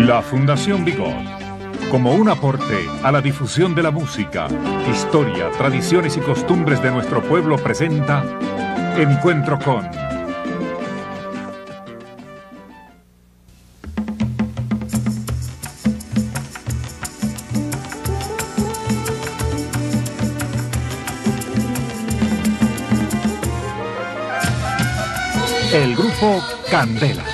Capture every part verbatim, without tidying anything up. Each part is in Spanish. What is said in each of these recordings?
La Fundación Bigot, como un aporte a la difusión de la música, historia, tradiciones y costumbres de nuestro pueblo, presenta Encuentro con. El grupo Candela.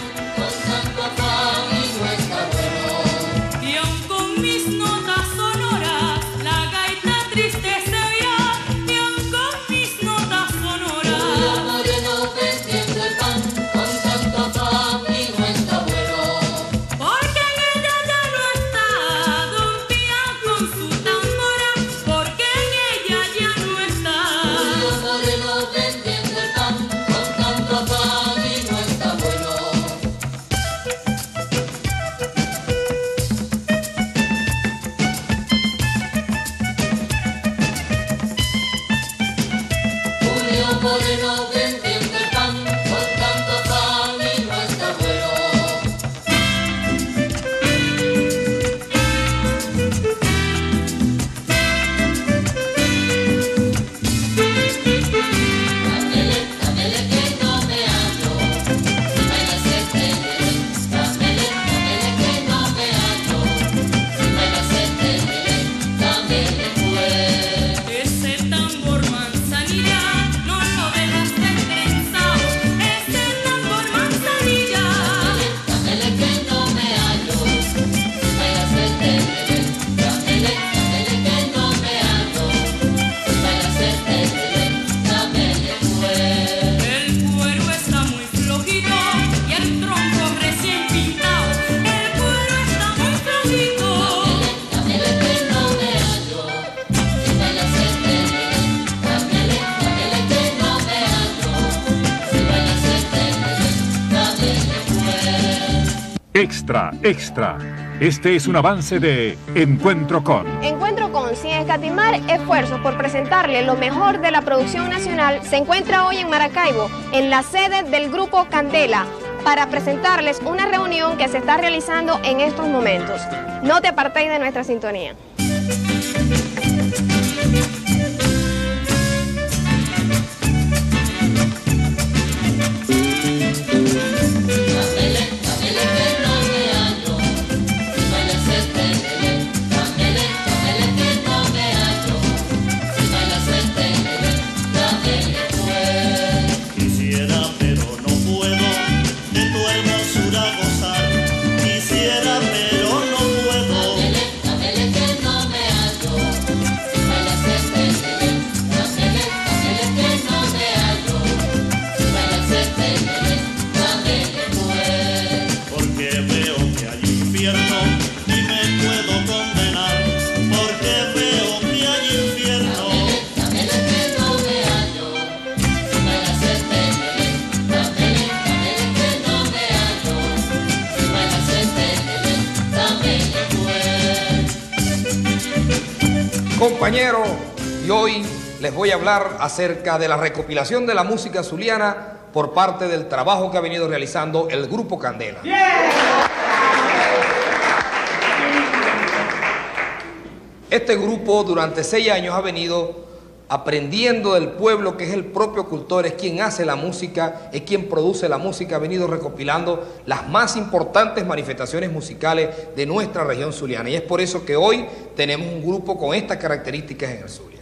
Extra, extra. Este es un avance de Encuentro con. Encuentro con, sin escatimar esfuerzos por presentarle lo mejor de la producción nacional, se encuentra hoy en Maracaibo, en la sede del grupo Candela, para presentarles una reunión que se está realizando en estos momentos. No te apartéis de nuestra sintonía. Compañeros, y hoy les voy a hablar acerca de la recopilación de la música zuliana por parte del trabajo que ha venido realizando el grupo Candela. Yeah. Este grupo durante seis años ha venido aprendiendo del pueblo, que es el propio cultor, es quien hace la música, es quien produce la música, ha venido recopilando las más importantes manifestaciones musicales de nuestra región zuliana. Y es por eso que hoy tenemos un grupo con estas características en el Zulia.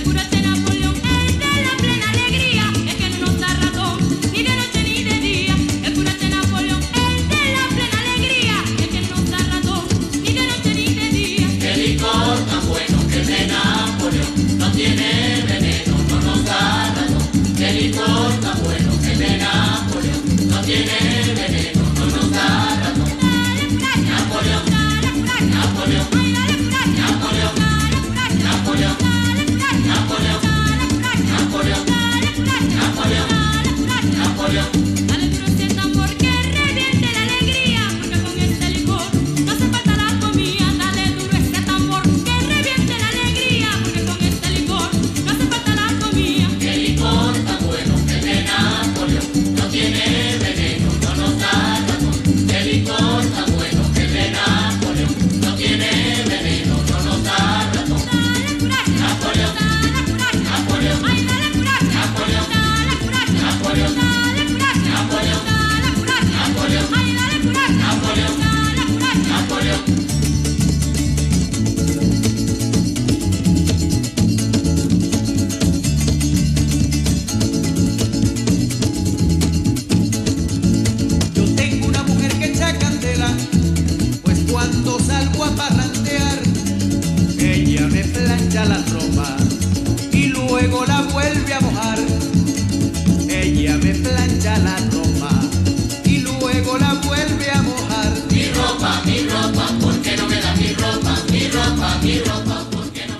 Napoleón, el de la plena alegría, el que no nos da razón, ni de noche ni de día.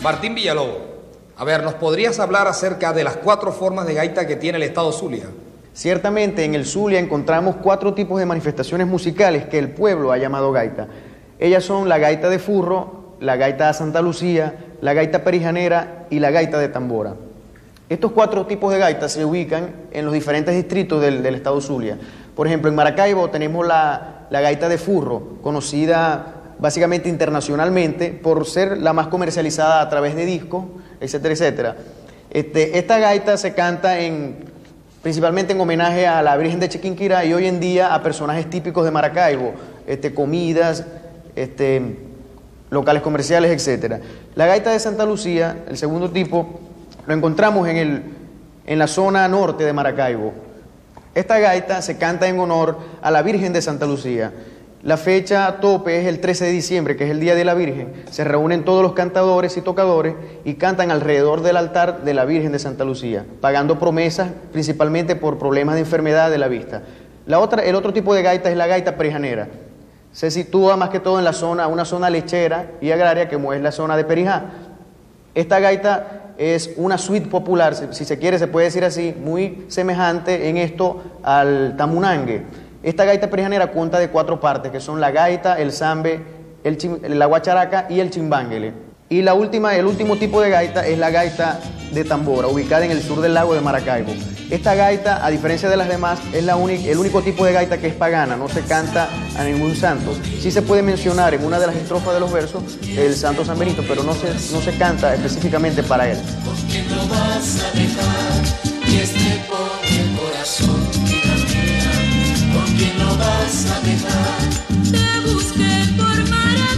Martín Villalobos, a ver, ¿nos podrías hablar acerca de las cuatro formas de gaita que tiene el estado Zulia? Ciertamente en el Zulia encontramos cuatro tipos de manifestaciones musicales que el pueblo ha llamado gaita. Ellas son la gaita de furro, la gaita de Santa Lucía, la gaita perijanera y la gaita de tambora. Estos cuatro tipos de gaitas se ubican en los diferentes distritos del, del estado Zulia. Por ejemplo, en Maracaibo tenemos la, la gaita de furro, conocida básicamente internacionalmente por ser la más comercializada a través de discos, etcétera, etcétera. Este, esta gaita se canta en, principalmente en homenaje a la Virgen de Chiquinquirá y hoy en día a personajes típicos de Maracaibo, este, comidas, este, locales comerciales, etcétera. La gaita de Santa Lucía, el segundo tipo, lo encontramos en, el, en la zona norte de Maracaibo. Esta gaita se canta en honor a la Virgen de Santa Lucía. La fecha tope es el trece de diciembre, que es el Día de la Virgen. Se reúnen todos los cantadores y tocadores y cantan alrededor del altar de la Virgen de Santa Lucía, pagando promesas principalmente por problemas de enfermedad de la vista. La otra, el otro tipo de gaita es la gaita perijanera. Se sitúa más que todo en la zona, una zona lechera y agraria, como es la zona de Perijá. Esta gaita es una suite popular, si se quiere se puede decir así, muy semejante en esto al tamunangue. Esta gaita perijanera cuenta de cuatro partes, que son la gaita, el zambe, el chim, la guacharaca y el chimbánguele. Y la última, el último tipo de gaita es la gaita de tambora, ubicada en el sur del lago de Maracaibo. Esta gaita, a diferencia de las demás, es la única, el único tipo de gaita que es pagana, no se canta a ningún santo. Sí se puede mencionar en una de las estrofas de los versos el santo San Benito, pero no se, no se canta específicamente para él. ¿Por qué no vas a dejar que este pobre corazón, vida mía? ¿Por qué no vas a dejar? Te busqué por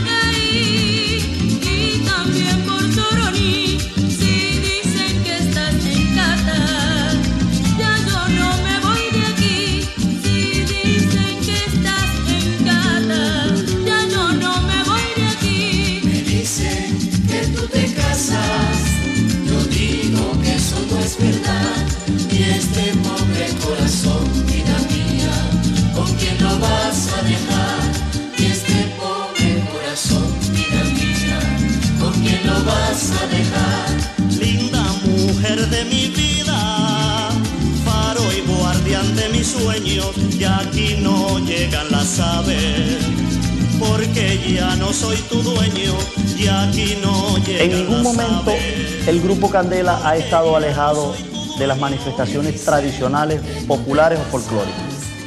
Maracay y también por Toroní. Si dicen que estás en Cata, ya yo no me voy de aquí. Si dicen que estás en Cata, ya yo no me voy de aquí. Me dicen que tú te casas, yo digo que eso no es verdad. Y este pobre corazón, vida mía, ¿con quién lo vas a dejar? Y este pobre corazón, vida mía, ¿con quién lo vas a dejar? Linda mujer de mi vida, faro y guardián de mis sueños, y aquí no llegan las aves, porque ya no soy tu dueño, y aquí no llegan las aves. En ningún momento el Grupo Candela ha estado alejado de las manifestaciones tradicionales, populares o folclóricas.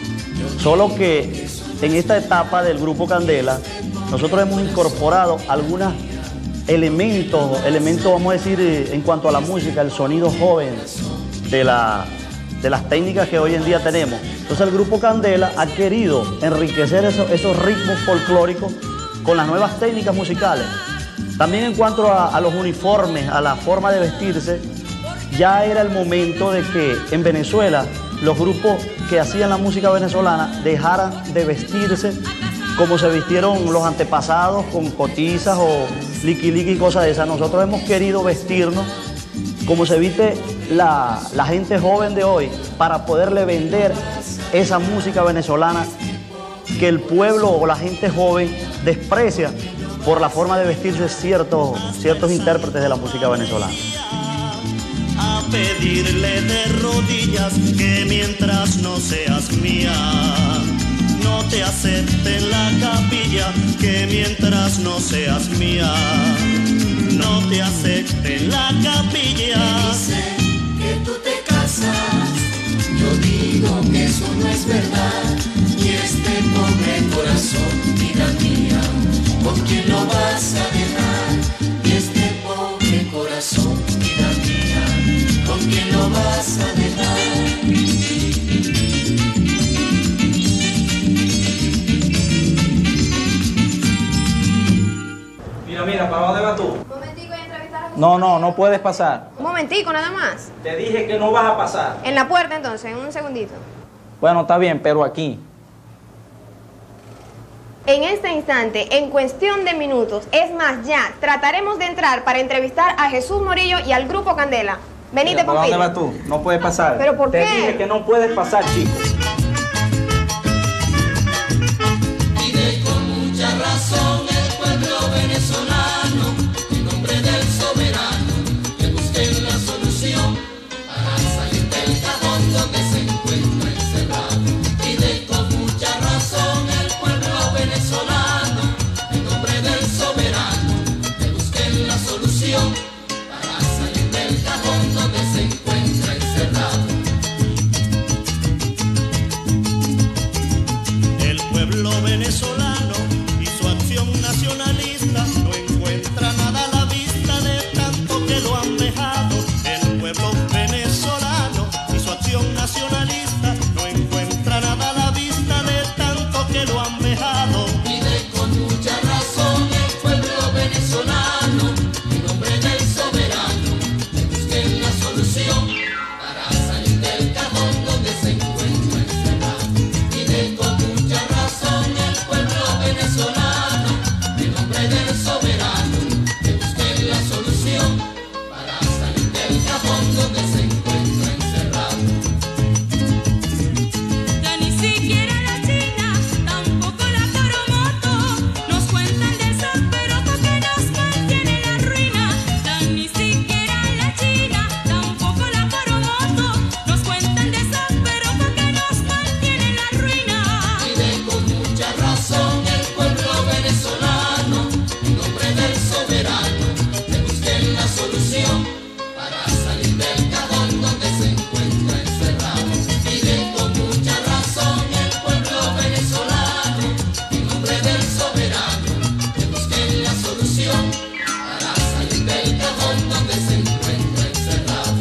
Solo que en esta etapa del Grupo Candela, nosotros hemos incorporado algunos elementos, elementos, vamos a decir, en cuanto a la música, el sonido joven de, la, de las técnicas que hoy en día tenemos. Entonces el Grupo Candela ha querido enriquecer esos, esos ritmos folclóricos con las nuevas técnicas musicales. También en cuanto a, a los uniformes, a la forma de vestirse, ya era el momento de que en Venezuela los grupos que hacían la música venezolana dejaran de vestirse como se vistieron los antepasados, con cotizas o liqui-liqui y cosas de esas. Nosotros hemos querido vestirnos como se viste la, la gente joven de hoy, para poderle vender esa música venezolana que el pueblo o la gente joven desprecia por la forma de vestirse ciertos, ciertos intérpretes de la música venezolana. A pedirle de rodillas que mientras no seas mía, no te acepte en la capilla, que mientras no seas mía, no te acepte en la capilla. Me dicen que tú te casas, yo digo que eso no es verdad. Y este pobre corazón, vida mía, ¿con quién lo vas a dejar? Y este pobre corazón, vida mía, ¿con quién lo vas a dejar? Mira, mira, ¿para dónde vas tú? Un momentico, voy a entrevistar a Jesús. No, no, no puedes pasar. Un momentico, nada más. Te dije que no vas a pasar. En la puerta entonces, un segundito. Bueno, está bien, pero aquí. En este instante, en cuestión de minutos, es más, ya, trataremos de entrar para entrevistar a Jesús Morillo y al Grupo Candela. Venite, Mira, ¿para Pompilio. dónde vas tú? No puedes pasar. ¿Pero por Te qué? dije que no puedes pasar, chico. Pide con mucha razón el pueblo venezolano, en nombre del soberano. solución para salir del cajón donde se encuentra encerrado. El pueblo venezolano y su acción nacionalista no encuentra nada a la vista de tanto que lo han dejado. El pueblo venezolano y su acción nacionalista no encuentra nada a la vista de tanto que lo han dejado. Pide con mucha razón el pueblo venezolano, en nombre del soberano, que busquen la solución para salir del cajón donde se encuentra encerrado. Pide con mucha razón el pueblo venezolano, en nombre del soberano, que busquen la solución para salir del cajón donde se encuentra encerrado. Ya ni siquiera la China, tampoco la Coromoto, nos cuentan del zaperoco que nos mantiene en la ruina. Ya ni siquiera la China, tampoco la Coromoto, nos cuentan del zaperoco que nos mantiene en la ruina. Pide con mucha razón el pueblo venezolano, en nombre del soberano, que busquen la solución para salir del cajón donde se encuentra encerrado. Pide con mucha razón el pueblo venezolano, en nombre del soberano, que busquen la solución para salir del cajón donde se encuentra encerrado.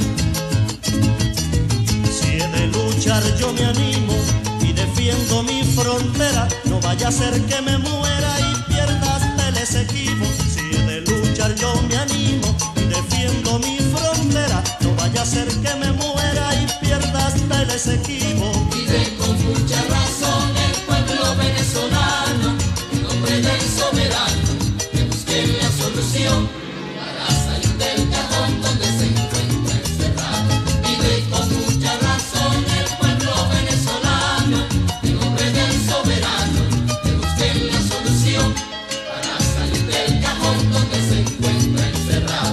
Si he de luchar yo me animo y defiendo mi frontera, no vaya a ser que me muera y pierda hasta el Esequibo. Si he de luchar yo me animo y defiendo mi frontera, no vaya a ser que me muera y pierda hasta el Esequibo. Pide con mucha razón el pueblo venezolano, en nombre del soberano, que busquen la solución para salir del cajón donde se encuentra encerrado. Pide con mucha razón el pueblo venezolano, en nombre del soberano, que busquen la solución para salir del cajón donde se encuentra encerrado.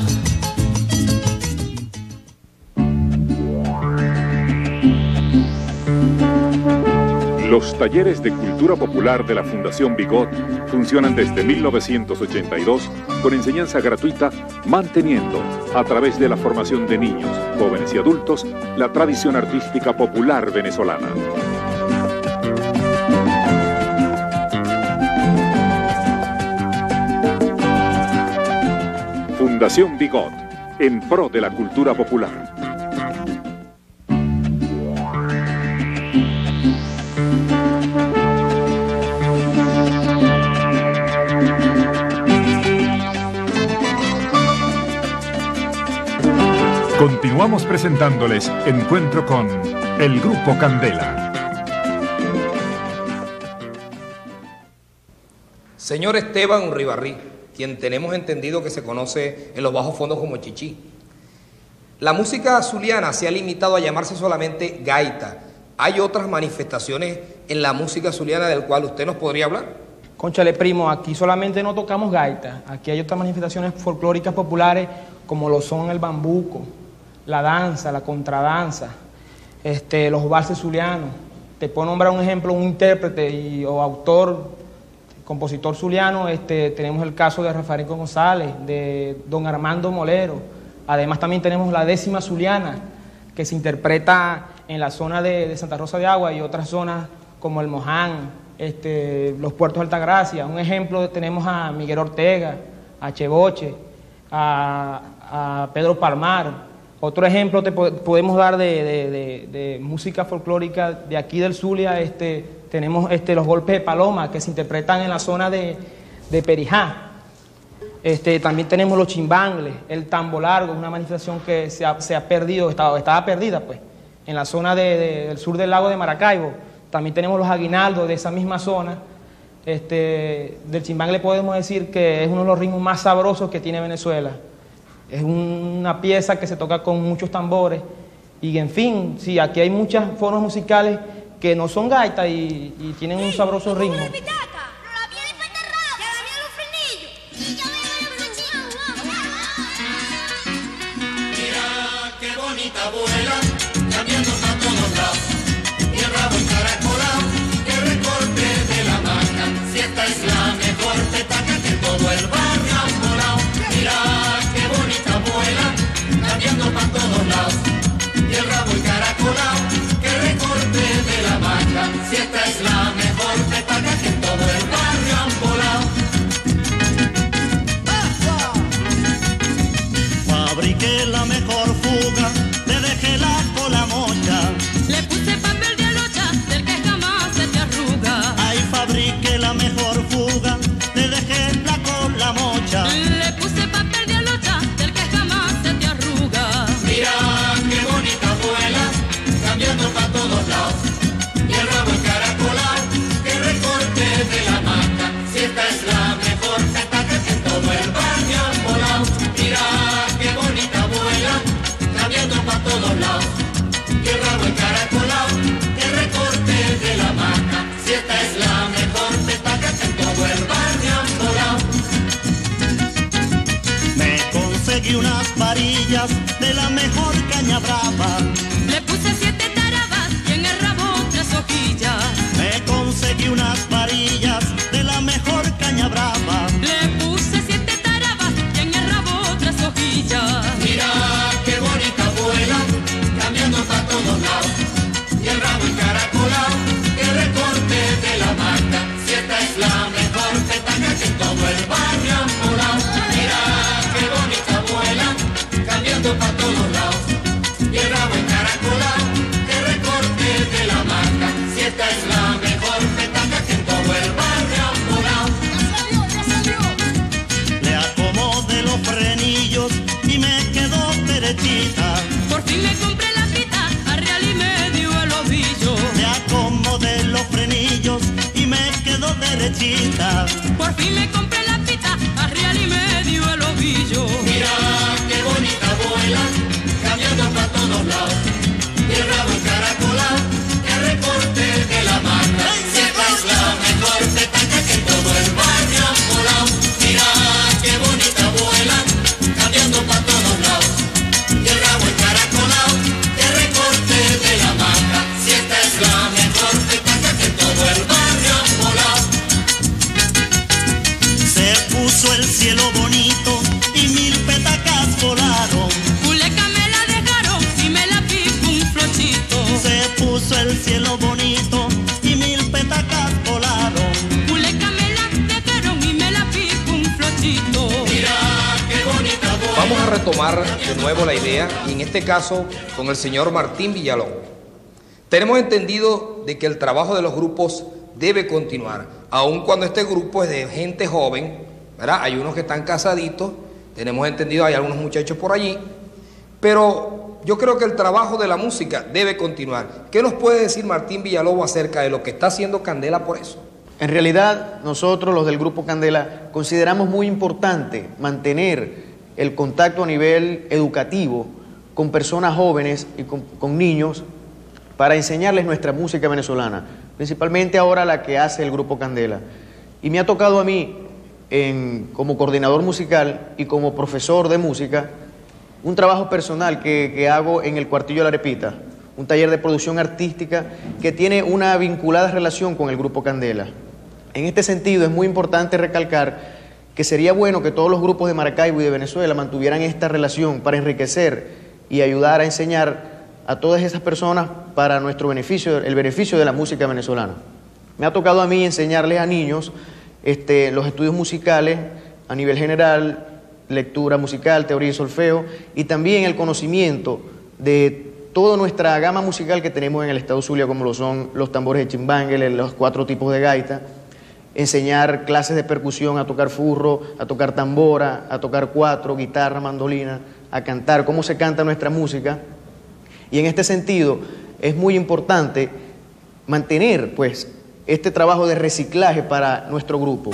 Los talleres de cultura popular de la Fundación Bigot funcionan desde mil novecientos ochenta y dos con enseñanza gratuita, manteniendo, a través de la formación de niños, jóvenes y adultos, la tradición artística popular venezolana. Fundación Bigot, en pro de la cultura popular. Continuamos presentándoles Encuentro con el Grupo Candela. Señor Esteban Urribarrí, quien tenemos entendido que se conoce en los bajos fondos como Chichi. La música zuliana se ha limitado a llamarse solamente gaita. ¿Hay otras manifestaciones en la música zuliana del cual usted nos podría hablar? Cónchale, primo, aquí solamente no tocamos gaita. Aquí hay otras manifestaciones folclóricas populares como lo son el bambuco, la danza, la contradanza, este, los valses zulianos. Te puedo nombrar un ejemplo, un intérprete y, o autor, compositor zuliano. Este, tenemos el caso de Rafael González, de don Armando Molero. Además también tenemos la décima zuliana, que se interpreta en la zona de, de Santa Rosa de Agua y otras zonas como el Moján, este, los puertos de Altagracia. Un ejemplo, tenemos a Miguel Ortega, a Cheboche, a, a Pedro Palmar. Otro ejemplo te podemos dar de, de, de, de música folclórica de aquí del Zulia. Este, tenemos este, los golpes de paloma que se interpretan en la zona de, de Perijá. Este, también tenemos los chimbangles, el tambo largo, una manifestación que se ha, se ha perdido, estaba, estaba perdida pues, en la zona de, de, del sur del lago de Maracaibo. También tenemos los aguinaldos de esa misma zona. Este, del chimbangle podemos decir que es uno de los ritmos más sabrosos que tiene Venezuela. Es una pieza que se toca con muchos tambores y, en fin, sí, aquí hay muchas formas musicales que no son gaitas y, y tienen un sabroso ritmo. Mira qué bonita abuela, cambiando para todos lados, y el rabo encaracolado, que recorte de la manga, si esta es la mejor petaca que todo el barrio ha volado. Mira qué bonita mejor fuga, te dejé la cola mocha. Le puse papel de alocha, del que jamás se te arruga. Ahí fabriqué la mejor fuga, te dejé la cola mocha. Le puse papel de alocha, del que jamás se te arruga. Mira qué bonita vuela, cambiando para todos lados. Y el rabo encaracolado, que recorte de la mata. Si esta es la mejor petaca que en todo el barrio han volado. Mira qué bonita vuela, cambiando para todos lados. Y el rabo encaracolado, que recorte de la mata. Si esta es la mejor petaca que en todo el barrio han volado. Me conseguí unas varillas de la mejor caña brava. Le puse siete tarabas y en el rabo tres hojillas. Me conseguí unas varillas de la mejor caña brava. Le puse siete tarabas y en el rabo tres hojillas. Mira qué bonita vuela, cambiando para todos lados. Y el rabo encaracolado, que recorte de la mata. Si esta es la mejor petaca que en todo el barrio han volado. Mira qué bonita vuela, cambiando para todos lados. Y el rabo encaracolado, que recorte de la mata. Si esta es la mejor petaca que en todo el barrio han volado. Le acomodé los frenillos y me quedó derechita. Por fin me compré la pita, arrial y medio el ovillo. Le acomodé los frenillos y me quedó derechita. Por fin me compré la pita, arrial y medio el ovillo. Mira qué bonita vuela, cambiando para todos lados. Y el rabo encaracolado, que recorte de la mata. Si esta es la mejor petaca que en todo el barrio han volado. Mira qué bonita vuela, cambiando para todos lados. Y el rabo encaracolado, que recorte de la mata. Si esta es la mejor petaca que en todo el barrio han volado. Se puso el cielo bonito y mil petacas volaron. Culeca me la dejaron y me la pico un flochito. Se puso el cielo bonito y mil petacas volaron. Culeca me la dejaron y me la pico un flochito. Mira qué bonita vuela. Vamos a retomar de nuevo la idea, y en este caso con el señor Martín Villalón. Tenemos entendido de que el trabajo de los grupos debe continuar, aun cuando este grupo es de gente joven, ¿verdad? Hay unos que están casaditos, tenemos entendido, hay algunos muchachos por allí, pero yo creo que el trabajo de la música debe continuar. ¿Qué nos puede decir Martín Villalobos acerca de lo que está haciendo Candela por eso? En realidad, nosotros, los del Grupo Candela, consideramos muy importante mantener el contacto a nivel educativo con personas jóvenes y con, con niños para enseñarles nuestra música venezolana, principalmente ahora la que hace el Grupo Candela. Y me ha tocado a mí, en, como coordinador musical y como profesor de música, un trabajo personal que, que hago en el Cuartillo de la Arepita, un taller de producción artística que tiene una vinculada relación con el Grupo Candela. En este sentido, es muy importante recalcar que sería bueno que todos los grupos de Maracaibo y de Venezuela mantuvieran esta relación para enriquecer y ayudar a enseñar a todas esas personas para nuestro beneficio, el beneficio de la música venezolana. Me ha tocado a mí enseñarles a niños este, los estudios musicales a nivel general, lectura musical, teoría y solfeo, y también el conocimiento de toda nuestra gama musical que tenemos en el estado Zulia, como lo son los tambores de chimbangue, los cuatro tipos de gaita, enseñar clases de percusión, a tocar furro, a tocar tambora, a tocar cuatro, guitarra, mandolina, a cantar, cómo se canta nuestra música. Y en este sentido es muy importante mantener pues este trabajo de reciclaje para nuestro grupo.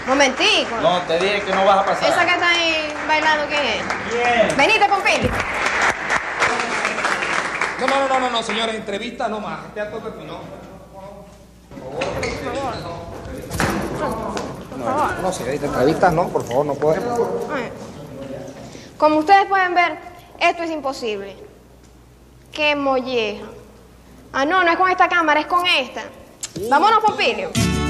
Momentico. No, te dije que no vas a pasar. Esa que está ahí bailando, ¿quién es? ¿Quién? Venite, Pompili. No, no, no, no, no, señores, entrevista no más. Este acto terminó. Por favor. No, no, señorita, entrevistas no, por favor, no podemos. Ay. Como ustedes pueden ver, esto es imposible. ¡Qué molleja! Ah, no, no es con esta cámara, es con esta. Vámonos, Pompilio.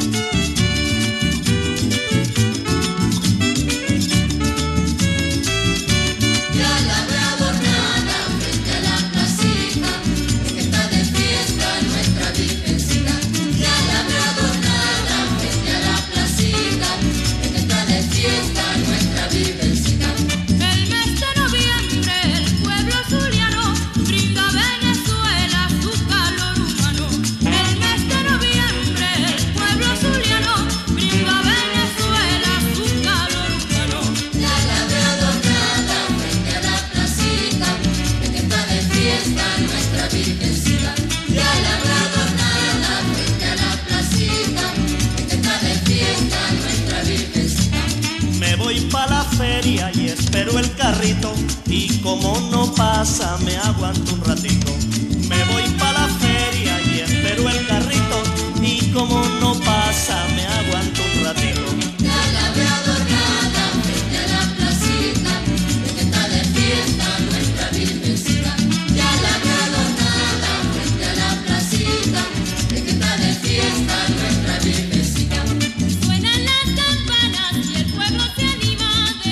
Y espero el carrito y como no pasa me aguanto un ratito. Me voy para la feria y espero el carrito y como no pasa me aguanto un ratito. Ya la veo adornada frente a la placita, que está de fiesta nuestra virgencita. Ya la veo adornada frente a la placita, que está de fiesta nuestra virgencita. Suenan las campanas y el pueblo se anima.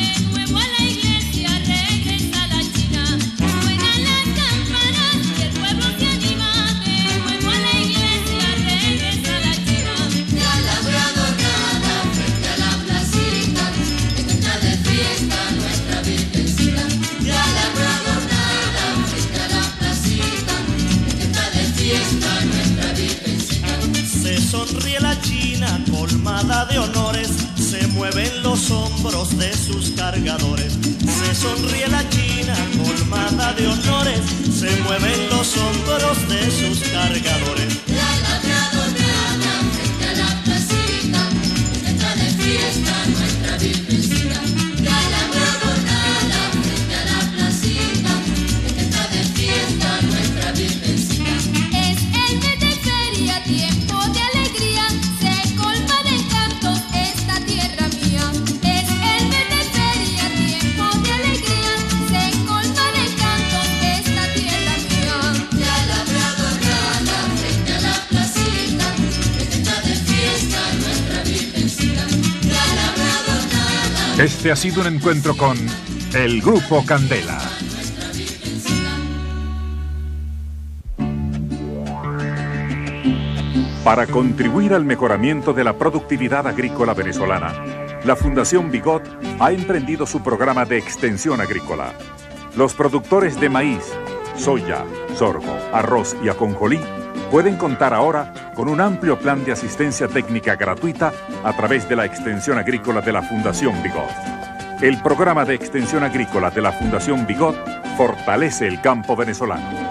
Sonríe la china colmada de honores, se mueven los hombros de sus cargadores. Se sonríe la china colmada de honores, se mueven los hombros de sus cargadores. Ya la veo adornada frente a la placita, que está de fiesta nuestra virgencita. Ya la veo adornada frente a la placita, que está de fiesta nuestra virgencita. Es el mes de feria, tiempo de alegría, se colma de encantos esta tierra mía. Es el mes de feria, tiempo de alegría, se colma de encantos esta tierra mía. Ya la veo adornada frente a la placita, que está de fiesta nuestra virgencita. Ya la veo adornada. Este ha sido un encuentro con el Grupo Candela. Para contribuir al mejoramiento de la productividad agrícola venezolana, la Fundación Bigot ha emprendido su programa de extensión agrícola. Los productores de maíz, soya, sorgo, arroz y ajonjolí pueden contar ahora con un amplio plan de asistencia técnica gratuita a través de la extensión agrícola de la Fundación Bigot. El programa de extensión agrícola de la Fundación Bigot fortalece el campo venezolano.